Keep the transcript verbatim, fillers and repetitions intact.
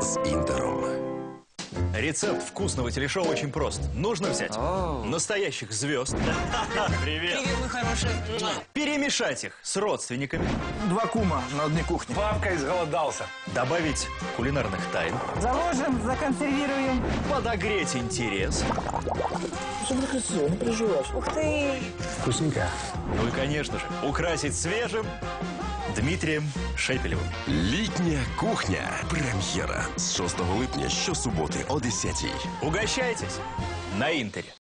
с Интером. Рецепт вкусного телешоу очень прост. Нужно взять О. настоящих звезд. Привет. Привет, мой хороший. Перемешать их с родственниками. Два кума на одной кухне. Папка изголодался. Добавить кулинарных тайн. Заложим, законсервируем. Подогреть интерес. Смотри, красиво, не переживаешь. Ух ты! Вкусненько. Ну и, конечно же, украсить свежим Дмитрием Шепелевым. Літня кухня. Прем'єра з шостого липня щосуботи о десятій. Угощайтесь на Интере.